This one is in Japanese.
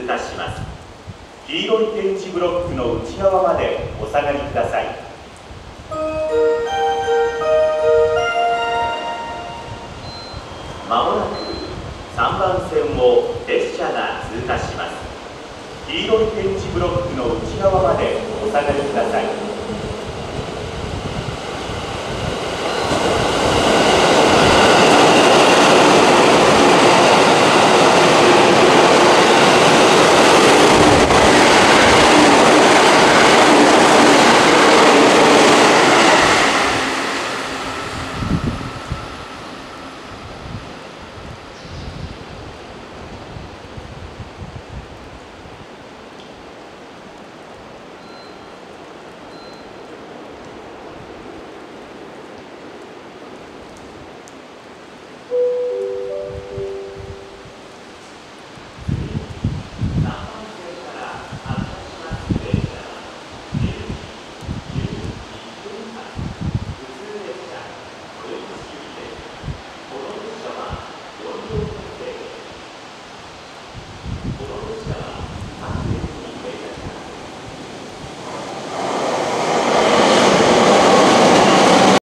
過します。黄色い点字ブロックの内側までお下がりください。まもなく3番線を列車が通過します。黄色い点字ブロックの内側までお下がりください。この列車は3列に停車